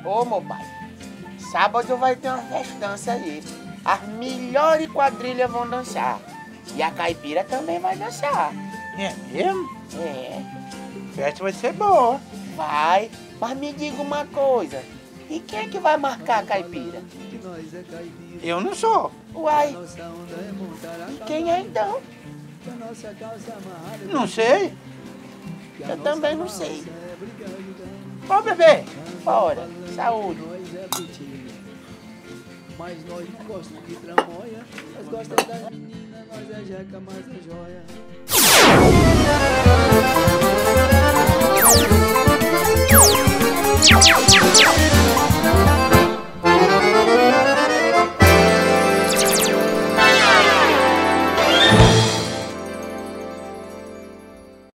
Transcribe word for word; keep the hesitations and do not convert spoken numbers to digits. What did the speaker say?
Ô, meu pai, sábado vai ter uma festança aí. As melhores quadrilhas vão dançar. E a caipira também vai dançar. É mesmo? É. A festa vai ser boa. Vai. Mas me diga uma coisa. E quem é que vai marcar a caipira? Eu não sou. Uai. E quem é então? Não sei. Eu também não sei. Ô, bebê. Bora. Saúde. Mas nós não gostamos de tramóia, nós gostamos das meninas, nós é jeca, mas é joia.